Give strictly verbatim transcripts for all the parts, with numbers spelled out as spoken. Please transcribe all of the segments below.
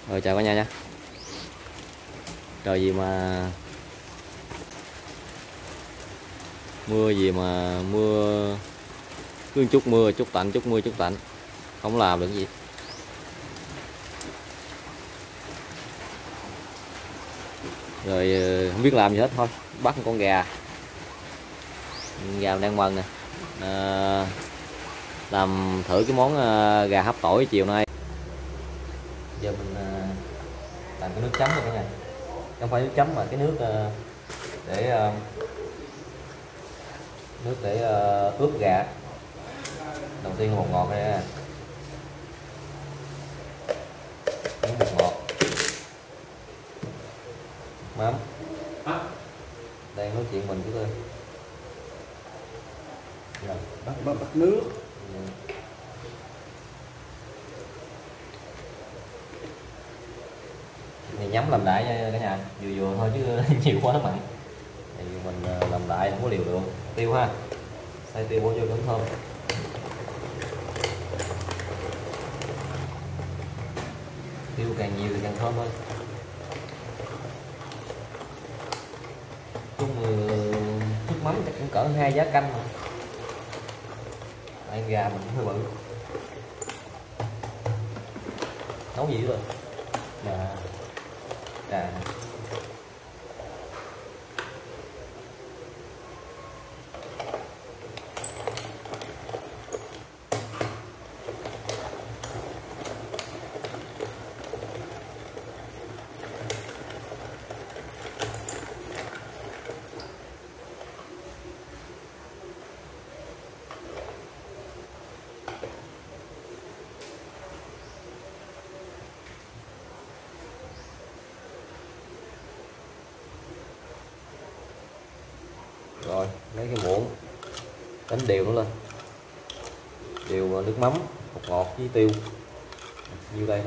Rồi chào cả nhà nha. Trời gì mà mưa gì mà mưa, cứ chút mưa chút tạnh, chút mưa chút tạnh, không làm được gì. Rồi không biết làm gì hết, thôi bắt con gà gà đang mần nè, à, làm thử cái món gà hấp tỏi chiều nay. Giờ mình làm cái nước chấm này cả nhà, không phải nước chấm mà cái nước để nước để ướp gà. Đầu tiên là bột ngọt đây nha, miếng bột ngọt, mắm. Đang nói chuyện mình chứ thôi. Bắt, bắt, bắt nước. Ừ. Thì nhắm làm đại nha cả nhà, vừa vừa thôi chứ nhiều quá mặn. Thì mình làm đại không có liều được. Tiêu ha, xay tiêu bỏ vô đấm thơm. Tiêu càng nhiều thì càng thơm thôi. Chung chút mắm chắc cũng cỡ hai giá canh mà. Ăn gà mình hơi bự. Nấu gì rồi? Là gà. Rồi lấy cái muỗng đánh đều nó lên, đều nước mắm, bột ngọt với tiêu như đây thôi.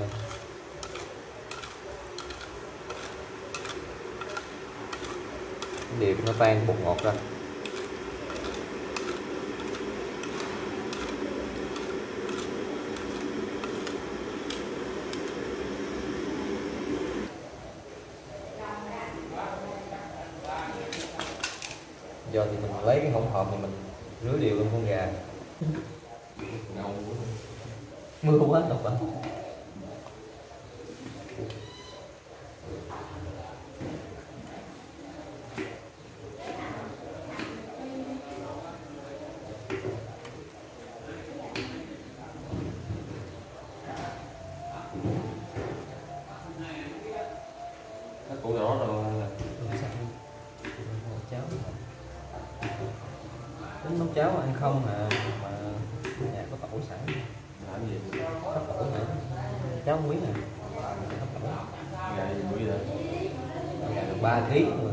Đánh đều nó tan bột ngọt ra. Giờ thì mình lấy cái hỗn hợp này mình rưới đều lên con gà. Mưa quá đâu phải. Nó củ nhỏ rồi là cháo. Tính nấu cháo ăn không mà mà nhà có tỏi sẵn. Làm gì? Hấp tỏi nữa. Cháo không biết nè. Hấp tỏi. Gà gì bữa giờ? Gà được ba ký mà.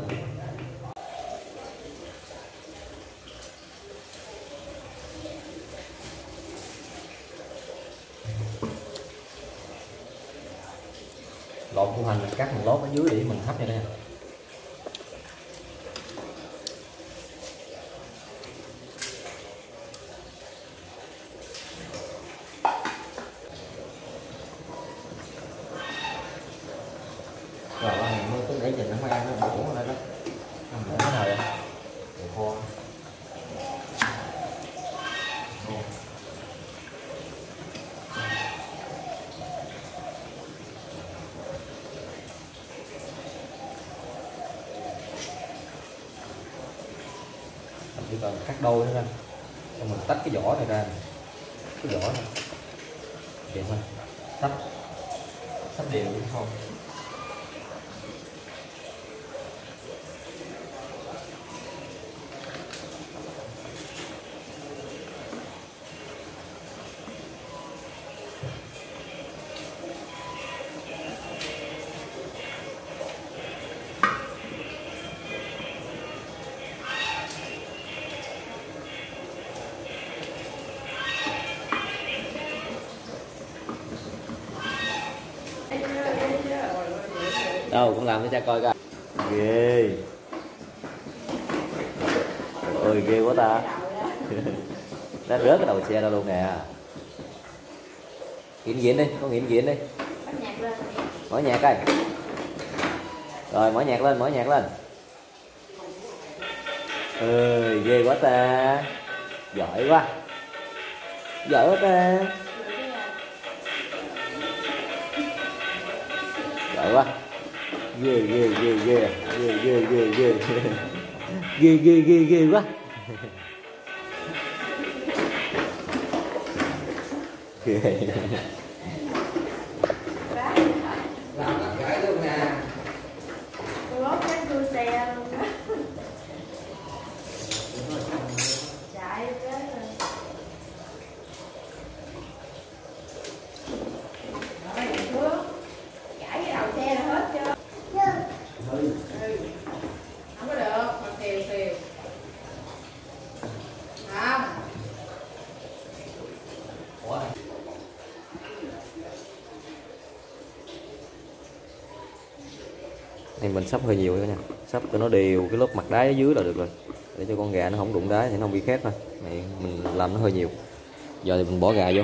Lột củ hành mình cắt một lốt ở dưới để mình hấp nha nè. Rồi ăn mưa cứ để dành nó mới ăn nó bổ ở đây đó. Ăn để cái nào vậy? Đồ kho. Mình chỉ cần cắt đôi nữa ra. Xong mình tách cái vỏ này ra. Cái vỏ này. Vậy thôi. Tách. Tách đều đúng không? Đâu cũng làm cho cha coi coi. Ghê. Ôi ghê quá ta. Đã rớt cái đầu xe ra luôn nè. Nghiện nghiện đi, con nghiện nghiện đi. Mở nhạc coi. Rồi mở nhạc lên, mở nhạc lên. Ừ, ghê quá ta. Giỏi quá. Giỏi quá ta. Giỏi quá. Ghê ghê ghê ghê ghê ghê ghê ghê ghê ghê ghê ghê quá. Ghê. Làm cái luôn nè. Lót cái đua xe luôn đó. Chạy cái rồi. Rồi, Phước. Chảy cái đầu xe là hết chưa? Ừ. Không có được, mà tiều tiều. Không. Này mình sắp hơi nhiều nữa nha, sắp cho nó đều cái lớp mặt đáy ở dưới là được rồi, để cho con gà nó không đụng đáy thì nó không bị khét thôi. Này mình làm nó hơi nhiều, giờ thì mình bỏ gà vô.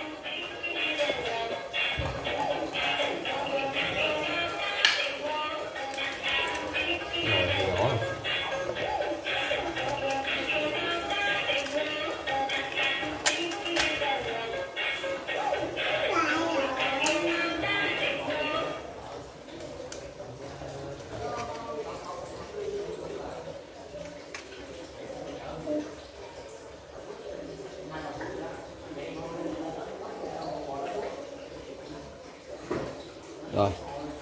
Rồi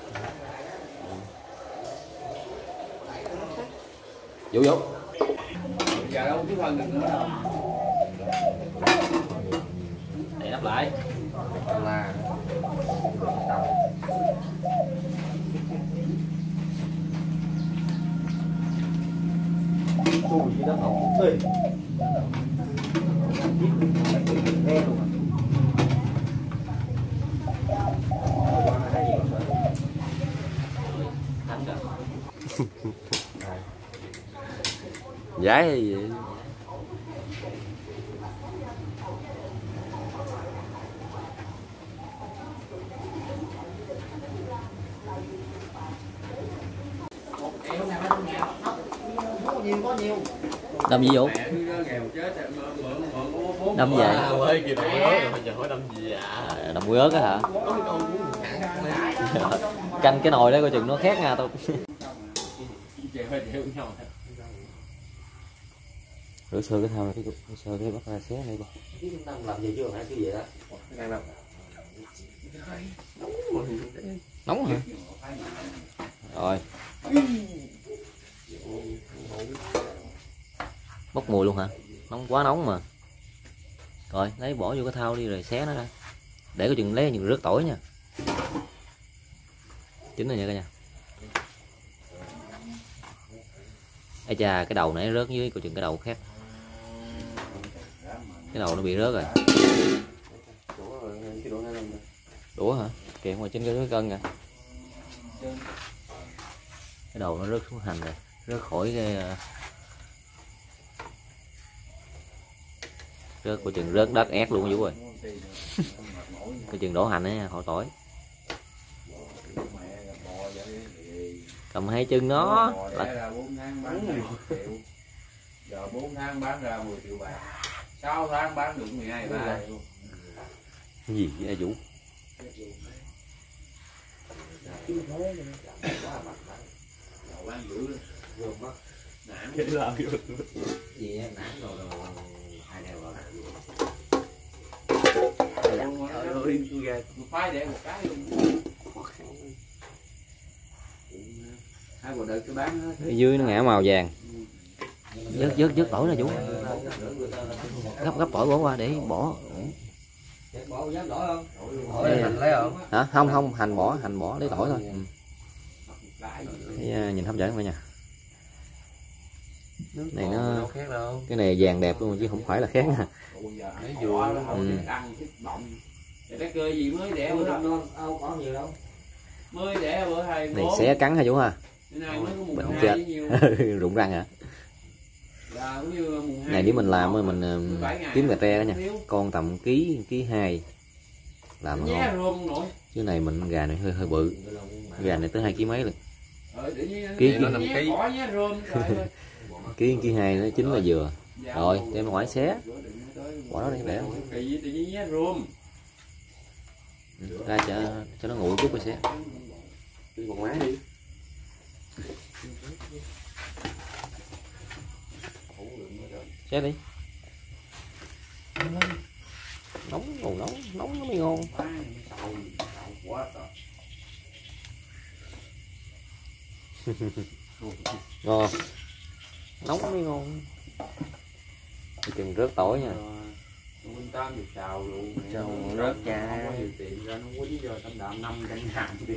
Vũ Vũ Giờ đâu chứ phần đừng nữa đâu. để đắp lại Là chui dưới đất hổng đi nghe luôn. Giá gì vậy? Đâm gì Vũ? Đâm gì vậy? Đâm muối ớt á hả? Canh cái nồi đó coi chừng nó khét nha tôi. Rửa sơ cái thao này, cái rửa sơ cái bắt ra xé này coi. làm gì chưa hả chứ vậy đó. đang làm. Nóng hả? Rồi. Bốc mùi luôn hả? Nóng quá nóng mà. Rồi lấy bỏ vô cái thau đi rồi xé nó ra. Để có chừng lấy chừng rớt tỏi nha. Chín rồi nha cả nhà. Ê cha, cái đầu này rớt dưới, coi chừng cái đầu khác. Cái đầu nó bị rớt rồi. Đũa hả? Kìa ngoài trên cái cân kìa. Cái đầu nó rớt xuống hành rồi, rớt khỏi cái rớt coi chừng rớt đất ép luôn Vũ rồi. Coi chừng đổ hành ấy, khỏi tỏi. Cầm hai chân nó là bốn tháng bán mười triệu. Giờ bốn tháng bán ra mười triệu bạc. sáu tháng bán được mười hai ba. cái gì vậy Vũ? Gì nản rồi rồi ai đều rồi. Phái để một cái luôn. Hai bộ đợt cái bán hết. Ở dưới nó ngã màu vàng. Dớt dớt dớt tỏi nè Vũ. Gấp gấp tỏi bỏ qua để bỏ. Bỏ dám đổi không? Đây, Hành lấy không? hả? Không không, hành bỏ, hành bỏ lấy tỏi thôi. Ừ. Thấy, nhìn hấp dẫn không nha. Này nó cái này vàng đẹp luôn chứ không phải là khác nè. Ừ. Cái cơ gì mới đẻ bữa đó Đâu có nhiều đâu. mới đẻ bữa hai Này xé cắn hả Vũ ha? Mình không chết. Rụng răng hả? Này nếu mình làm mình kiếm cà tre đó nha, con tầm ký ký hai làm nó nhé ngon. rôm nội. Chứ này mình gà này hơi hơi bự, gà này tới hai ký mấy luôn. Ờ, tự nhiên Ký nó nó năm ký. Bỏ nhé rôm trời ơi. Ký ký hai nó chín là vừa. Dạ, Rồi đem ra ngoài xé, bỏ nó đi để Cái gì tự nhiên nhé rôm. ừ, ra cho cho nó nguội chút rồi xé. đi bằng máy đi. Xé đi. Nóng còn nóng, nóng nó mới ngon. Quá trời. Ngon. Nóng mới ngon. Thì chừng rớt tỏi nha. Nguyên tam được xào luôn. Cho Rớt rớt cha. cha. Không có nhiều tiền ra nó quýnh vô tấm đạm năm trăm ngàn đi.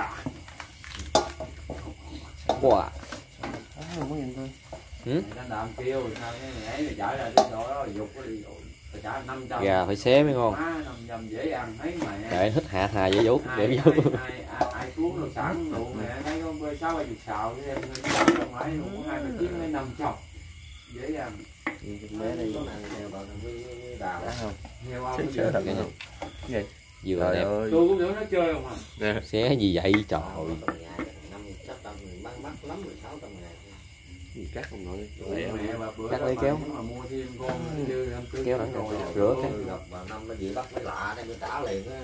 Wow. Không có nhìn thôi. Ừ? Tấm đạm kêu sao cái này ấy chở ra cái chỗ đó dục nó đi rồi. Phải trả năm trăm. Gà phải xé mới ngon. năm trăm dễ ăn thấy mày. Để thích hạ thà dễ dốt, ai, để ai, vô. ai, ai, ai cuốn rồi sẵn đủ mẹ thấy con bơi sáu ba chục xào cái em không phải luôn hai ba chiếc mấy năm chọc dễ ăn. Đi cho bé đi. Có nàng theo bằng với đào đó không? Heo ông Chết nó chết dễ. thật không? Gì? Vừa Trời đẹp. ơi. Tôi cũng tưởng nó chơi không à. Xé gì vậy trời. Năm chắc trăm bán mắc lắm rồi sáu trăm ngàn. Gì cắt không nội. Mẹ bà bữa Cắt đó lấy bà kéo. nếu mà mua thêm con như em cứ Kéo đẳng rồi rồi, rửa cái. Gặp bà năm nó gì bắt mới lạ đây mới trả liền á.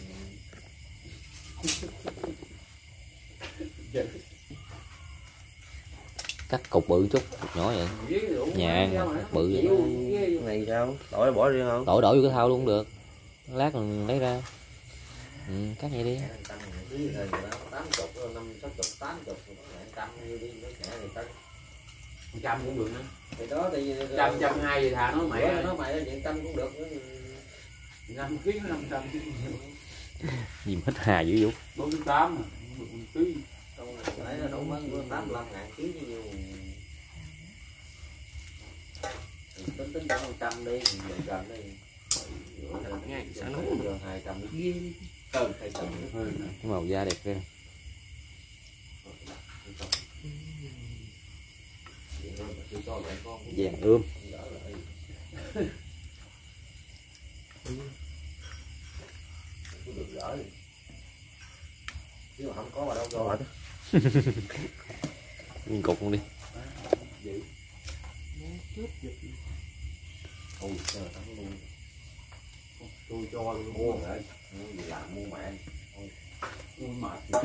Cắt cục bự chút, cục nhỏ vậy. Nhà ăn bự vậy. Cái này sao? Đổi bỏ đi không? Đổi đổi vô cái thau luôn cũng được. Lát mình lấy ra. Ừ, cắt vậy đi. Trăm cũng được nữa. Thì đó thì Trăm trăm hai gì thà nó mẹ nó mày nó chuyện trăm cũng được nữa. năm ký năm trăm Gì mà hết hà dữ dụ. bốn mươi tám mà một ký. Không phải là đâu bán tám mươi lăm ngàn ký chứ nhiều. Tính tính khoảng một trăm đi, một trăm đi. Ngay sao nó giờ hai trăm ghê đi. Ừ, hai trăm. Cái màu da đẹp ghê. Vàng ươm. Được gỡ đi. Chứ mà không có mà đâu rồi. Cục luôn đi. Ôi trời ơi luôn. Tôi cho luôn mua rồi. Mua gì làm mua mẹ. Ui mệt mẹ.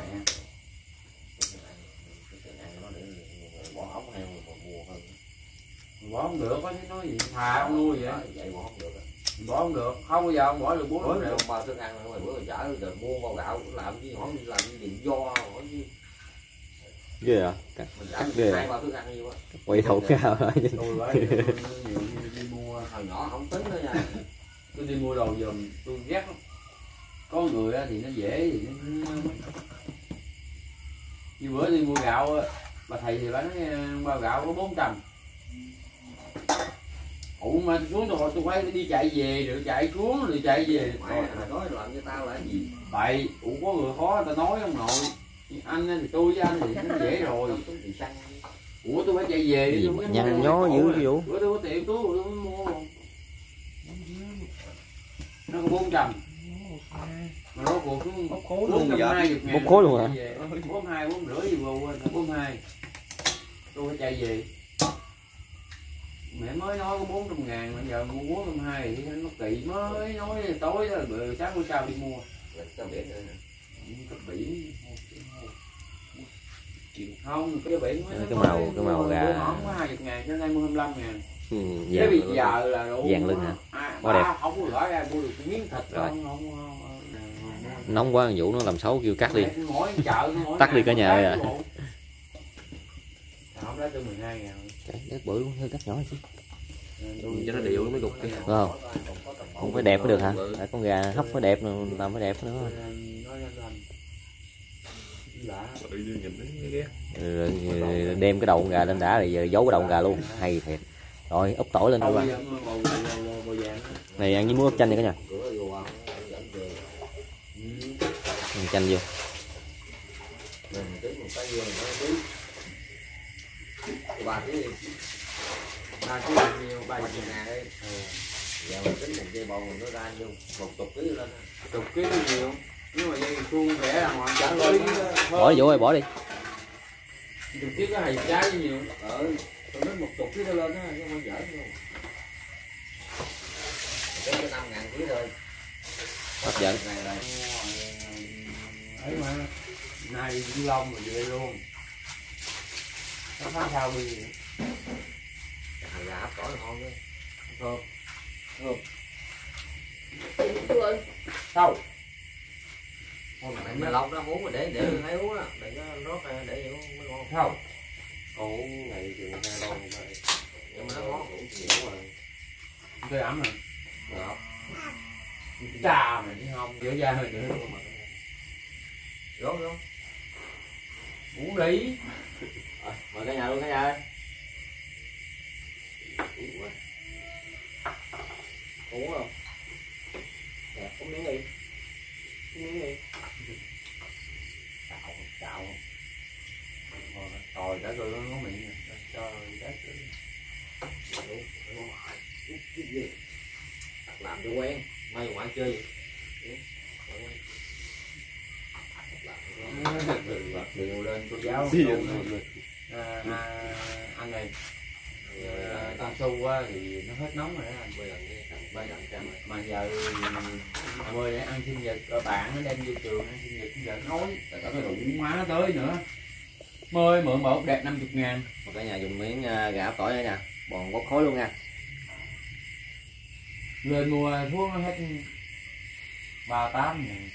Bỏ ống heo mà mua hơn. Bỏ không được có thấy nói gì thà ông nuôi vậy. Vậy bỏ không được. Bỏ không được, không bao giờ ông bỏ được bốn Bữa triệu. ba thức ăn rồi bữa chở rồi mua bao gạo làm gì hỏi làm gì điện do hỏi gì. Ghê à? Cắt, cắt ghê hai à? bao thức ăn gì quá. Quay thầu cao rồi. Tôi bởi vì tôi nhiều khi đi mua Hồi nhỏ không tính nữa nha. tôi đi mua đồ giùm tôi ghét lắm. Có người thì nó dễ thì nó... như bữa đi mua gạo bà thầy thì bà nói bao gạo có bốn trăm. Ủa mà tôi xuống tôi tôi phải đi chạy về rồi chạy xuống rồi chạy về. Mày nói làm cho tao là cái gì? Bậy, ủa có người khó người ta nói ông nội. Anh thì tôi với anh thì nó dễ rồi. Ủa tôi phải chạy về đi. Gì mà nhăn nhó dữ dữ. Bữa tôi có tiệm túi tôi mới mua. Nó có bốn trăm. Mà nó cuộc xuống Bốc khối bốn luôn trăm vậy? hai mươi ngàn. Bốc khối luôn hả? bốn hai, bốn rưỡi gì vô quên, bốn hai. Tôi phải chạy về. Mẹ mới nói có bốn trăm ngàn, bây giờ mua bốn trăm hai thì nó kỳ mới nói tối đó rồi sáng hôm sau đi mua. Cho biển nữa. Cái biển không cái biển Cái màu- cái màu gà. nó có hai mươi ngàn cho nay mua hai mươi lăm ngàn. Ừ, Thế vàng bây lưng. giờ là đủ Vàng lưng hả? À, Quá ba đẹp. không có gửi ra mua được miếng thịt Rồi. không, không, không, không. Nóng quá Vũ nó làm xấu kêu cắt đi. Mỗi chợ mỗi Tắt đi ngày cả một nhà cái rồi à. bộ. Không đó tôi mười hai ngàn. Cái đất bự luôn, hơi cắt nhỏ chứ. Cho nó điệu mới gục cái. Đúng không? Không phải đẹp mới được hả? Tại con gà hấp mới đẹp làm mới đẹp nữa. Nói lên lên. Lạ. Rồi, rồi đem cái đầu con gà lên đã rồi giờ giấu cái đầu con gà luôn. Hay thiệt. Rồi úp tỏi lên thôi Bầu bạn. vàng, bầu- bầu- bầu- bầu vàng. Này ăn với muối úp chanh đi cả nhà. Cửa vô ăn dẫn về. Ừ. Ăn chanh vô. Mình tính một cái vô mình nói tí. Ba cái Ba cái bao nhiêu? Ba ba chục chục ngàn. ngàn đấy. giờ mình tính một dây bầu mình nó ra vô một chục ký lên. Chục ký nhiều, nhưng mà dây suông rẻ là họ chẳng lấy. Bỏ đi Vũ ơi, bỏ đi. Chục ký có hai trái nhiều. Ừ, tôi nói một chục ký nó lên á, chứ không dở đâu. Cái năm ngàn ký thôi. Hấp dẫn. Này là ấy mà nay du lông rồi về luôn. Nó phá sao đi vậy? thằng gà hấp tỏi ngon đấy. Thơm. Thơm. Sao? Thôi mà mày lọc ra uống mà để để thấy uống á, đừng có rót ra để vậy uống mới ngon. Sao? Uống ngày chừng hai lon thôi. Nhưng mà nó ngon uống nhiều rồi. Tôi ẩm rồi. Ngọt. Trà mà chứ không, giữa da hơi nữa. Rốt không? Uống đi. Rồi, mời cả nhà luôn cả nhà ơi. Uống không? Nè, uống miếng đi. Uống miếng đi. Cạo, cạo. Trời đã rồi nó có miệng rồi. Trời đất ơi. Làm cho quen, mai ngoại chơi gì? Điều lên cô giáo à, à, anh này cao su á thì nó hết nóng rồi đó anh. Mà giờ mười để ăn sinh nhật các bạn nó đem vô trường ăn sinh nhật giờ nói tại có cái đụng má tới nữa. Mời mượn một đẹp năm mươi ngàn. Mà cả nhà dùng miếng gà hấp tỏi nữa nha, bòn bốc khói luôn nha. Lên mua thuốc nó hết ba tám ngàn.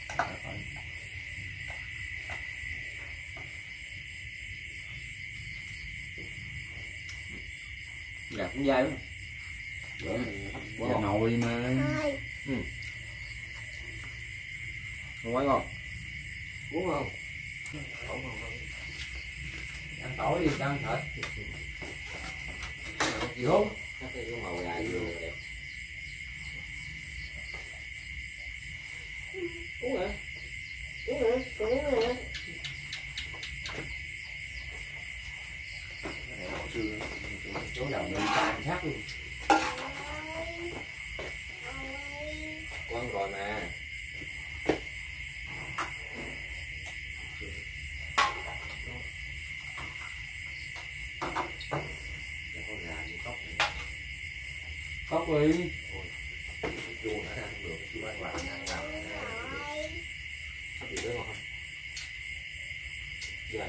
Gà cũng dai lắm. Giờ nồi mà. Ừ. Ngon ngon. Uống không? Không không không. Ăn tỏi đi ăn thịt. Gì không? Chắc cái màu gà vô đẹp. Uống hả? Uống hả? Còn uống hả? Chỗ đầu mình tàn sát luôn. Quăng rồi mà. Cốc đi. Chua nữa ăn được, chua ăn lại ăn làm. Có gì nữa không? Dạ.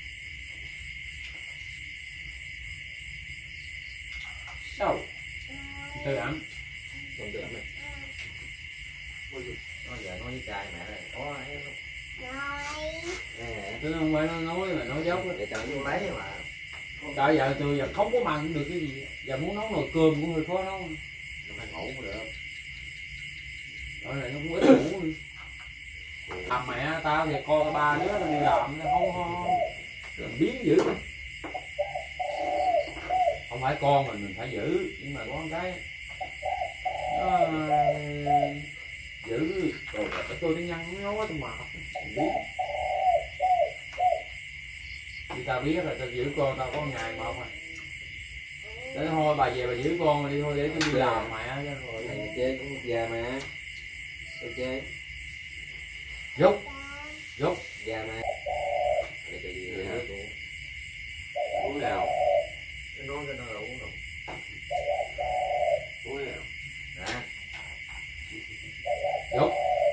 Sao? Tự ẩm. Không tự ẩm này. Nó giờ nói với trai mẹ này có ấy không? Nè. Tôi không phải nó nói mà nói dốc á. Để cho nó vô lấy mà. Trời giờ tôi giờ không có mặn được cái gì. Giờ muốn nấu nồi cơm cũng hơi khó nấu. Nó phải ngủ cũng được. Rồi này nó cũng ít ngủ. À mẹ tao thì con ba đứa nó đi làm nó không không biến dữ. Không phải con mình mình phải giữ, nhưng mà có một cái nó giữ rồi tôi đi nhăn nó quá tôi mệt biết. Thì tao biết là tao giữ con tao có một ngày mà không à. Để thôi bà về bà giữ con mà đi thôi để tôi đi làm mẹ rồi. Thầy chơi cũng già mà. Tôi chơi. Rút. Rút. Già mà. Để chơi gì nữa cũng. Uống nào. Cái nói cái nó là uống rồi. Uống nào. Đó. Rút.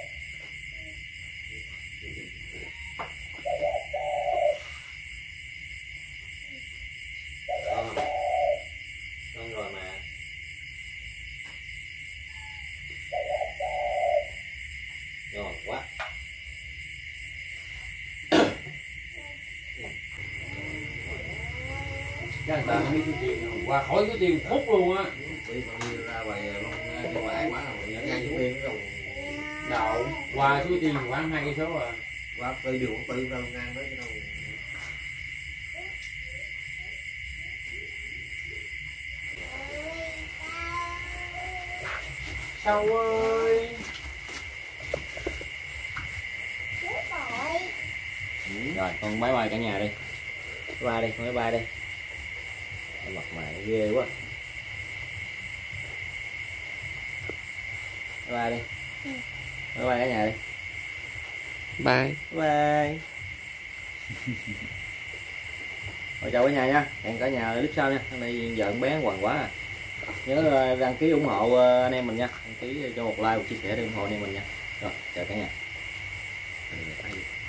Con không? Con rồi mà. Ngon quá. Cái người ta nó biết số tiền qua khỏi số tiền phút luôn á. Đi mà đi ra ngoài cái ngoài quá rồi nhớ ngay số tiền rồi. Đâu, qua số tiền khoảng hai cây số à. Qua tùy đường tùy đâu ngang tới cái đâu. Sao ơi. Rồi, con bye bye cả nhà đi. Bye bye đi, con bye bye đi. Mặt mày ghê quá. bye đi. Bye bye cả nhà đi. Bye. Bye. Rồi chào cả nhà nha, hẹn cả nhà clip sau nha. Hôm nay giờ bé quằn quá à. Nhớ đăng ký ủng hộ anh em mình nha, đăng ký cho một like, một chia sẻ để ủng hộ anh em mình nha. Rồi chào cả nhà.